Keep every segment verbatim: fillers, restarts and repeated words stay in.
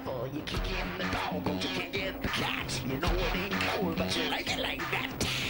devil. You kick in the dog, but you can't get the cat. You know it ain't cold, but you like it like that.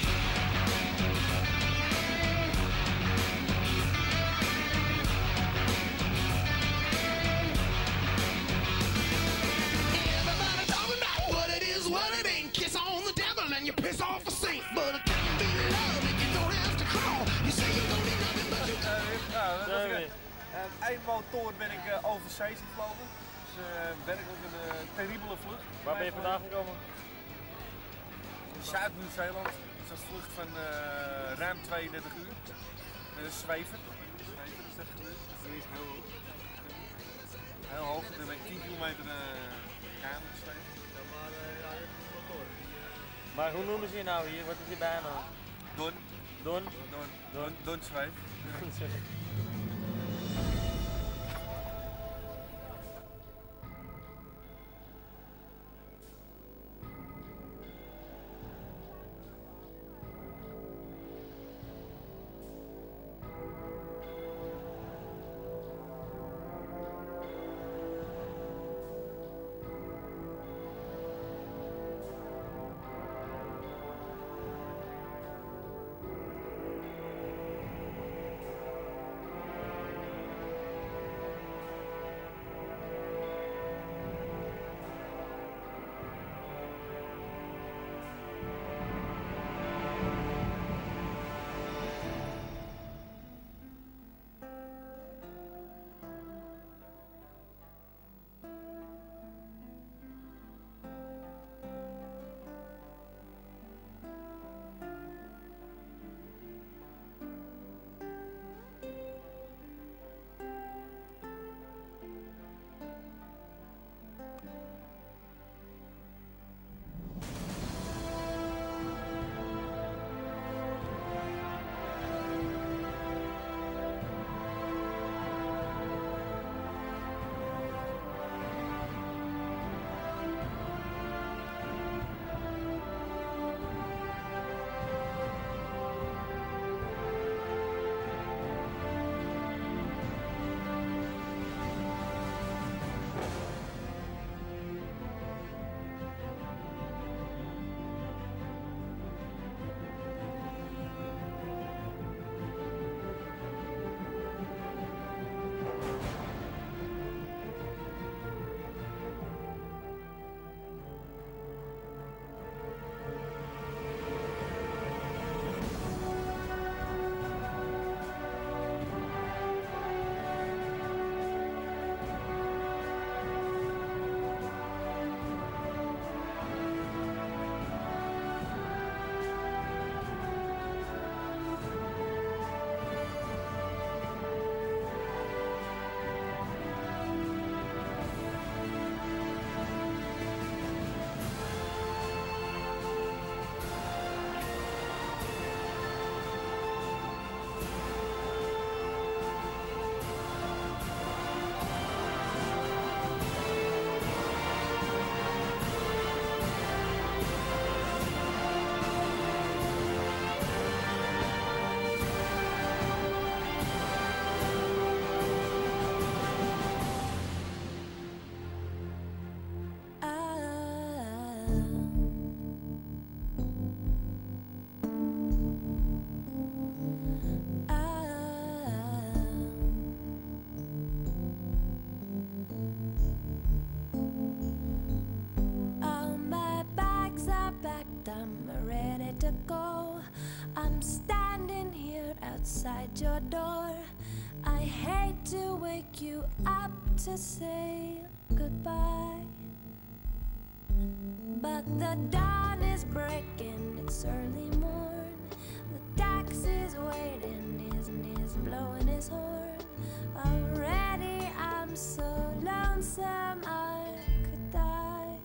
Everybody talking about what it is, what it ain't. Kiss on the devil and you piss off a saint. But it can't be love if you don't have to crawl. You say you don't need nothing but you... Uh, nou, dat was ik, uh, eenmaal toren ben ik uh, overzees gevlogen. Dus uh, werkelijk een uh, terribele vlucht. Waar ben je vandaan gekomen? Zuid-Nieuw-Zeeland. Dus dat is een vlucht van uh, ruim tweeëndertig uur. Met een zwever. Zwever is dat gebeurd. Dat is heel hoog. Heel hoog. Dan ben ik tien kilometer uh, kamer gezweven. Ja, maar uh, ja, je hebt een motor. Die, uh... Maar hoe noemen ze je nou hier? Wat is je bijnaam? Don. Don? Don. Don. Don Zweef. Outside your door, I hate to wake you up to say goodbye, but the dawn is breaking, it's early morn. The taxi's waiting, his knees blowing his horn. Already I'm so lonesome I could die.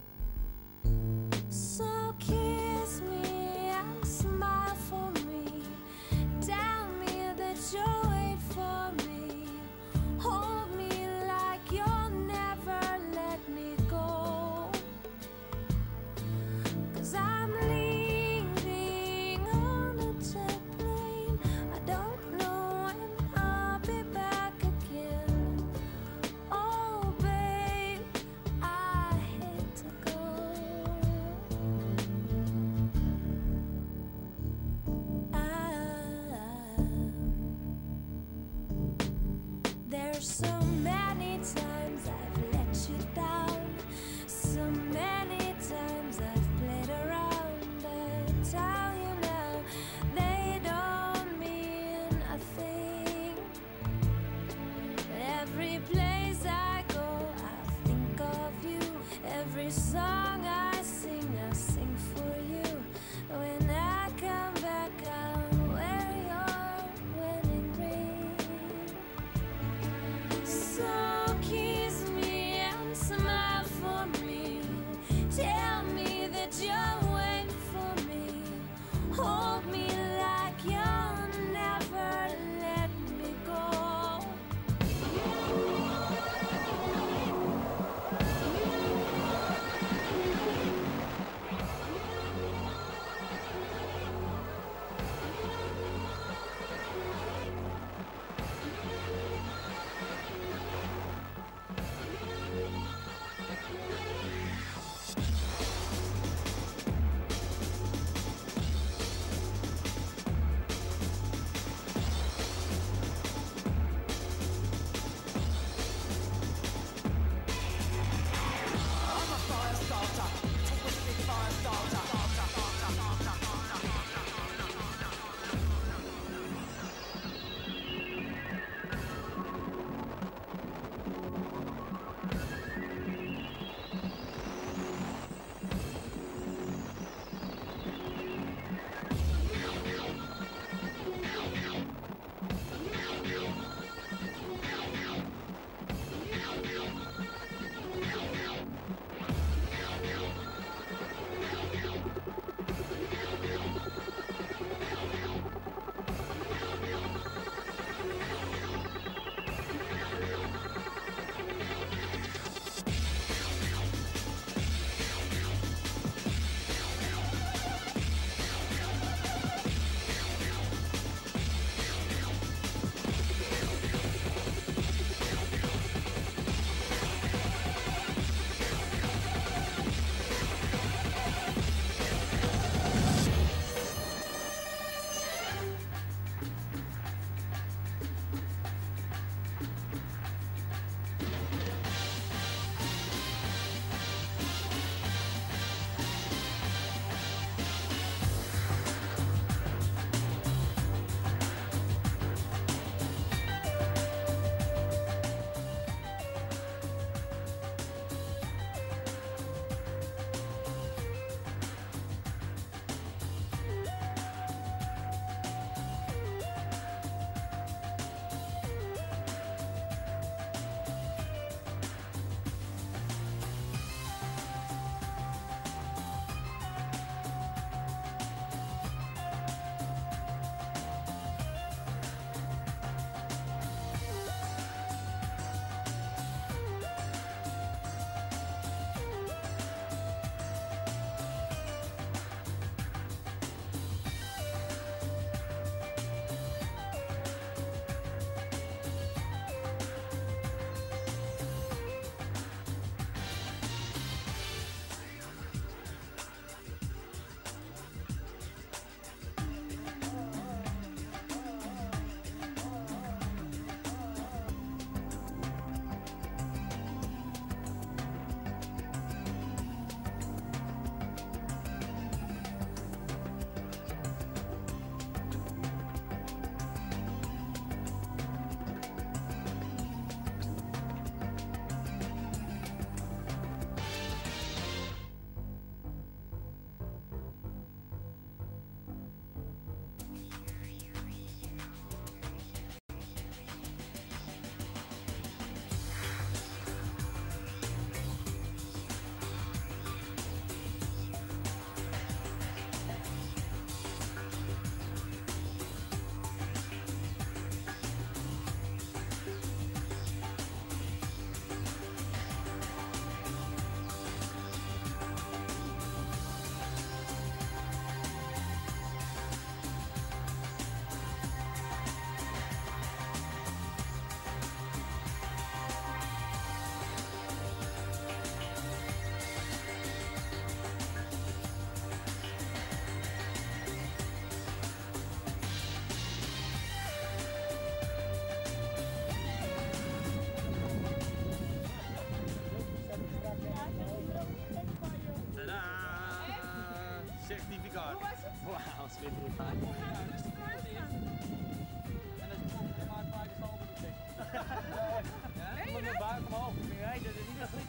So kiss me and smile for me, tell me that you'll wait for me, hold me like you'll never let me go. 'Cause I'm leaving on a jet plane, I don't so many times I've let you down. So many times I've played around. I tell you now, they don't mean a thing. Every place I go, I think of you. Every song I sing, I sing for you. When I come back, I'll wear your wedding ring.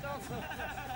afstand.